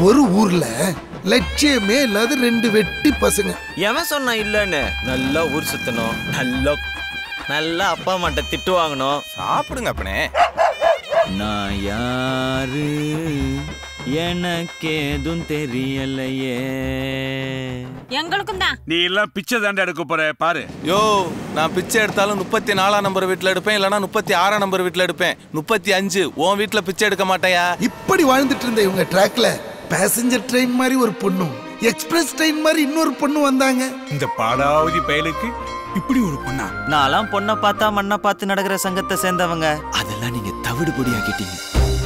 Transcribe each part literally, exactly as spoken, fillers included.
ஒரு ஊர்ல லட்சியமே இல்லாத ரெண்டு வெட்டி பசங்க. எவன் சொன்னா இல்லன்னு? நல்லா ஊர் சுத்தணும், நல்லா நல்லா அப்பா அம்மாட்ட திட்டு வாங்கணும். சாப்பிடுங்க அப்பனே. நான் யாரு எனக்கு எதுவும் தெரியலையே. எங்களுக்கும் தான். நீ எல்லாம் பிச்சை தாண்டா எடுக்க போற பாரு. யோ, நான் பிச்சை எடுத்தாலும் முப்பத்தி நாலாம் நம்பர் வீட்டுல எடுப்பேன், இல்லனா முப்பத்தி ஆறாம் நம்பர் வீட்டுல எடுப்பேன். முப்பத்தி அஞ்சு உன் வீட்டுல பிச்சை எடுக்க மாட்டேயா? இப்படி வாழ்ந்துட்டு இருந்த இவங்க ட்ராக்ல பேசஞ்சர் ட்ரெயின் மாதிரி ஒரு பொண்ணும், எக்ஸ்பிரஸ் ட்ரெயின் மாதிரி இன்னொரு பொண்ணு வந்தாங்க. இந்த பாடாவதி பயலுக்கு இப்படி ஒரு பொண்ணா? நான்லாம் பொண்ணை பார்த்தா மண்ணை பார்த்து நடக்கிற சங்கத்தை சேர்ந்தவங்க. அதெல்லாம் நீங்க தவிடு பொடியாக்கிட்டீங்க.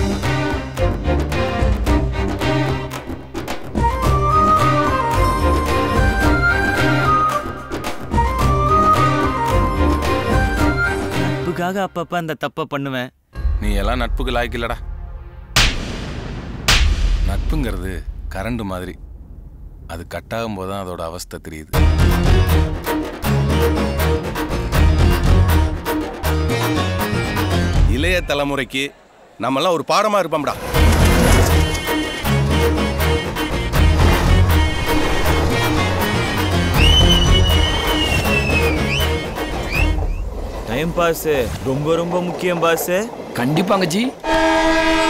நட்புக்காக அப்பப்ப அந்த தப்பை பண்ணுவேன். நீ எல்லாம் நட்புக்கு லாய்க்கில்லடா. நட்புங்கிறது கரண்ட் மாதிரி, அது கட்டாகும் போதுதான் அதோட அவஸ்தை தெரியுது. இளைய தலைமுறைக்கு நம்மெல்லாம் ஒரு பாடமா இருப்போம்டா. டைம் பாஸ் ரொம்ப ரொம்ப முக்கியம் பாஸ். கண்டிப்பாங்க ஜி.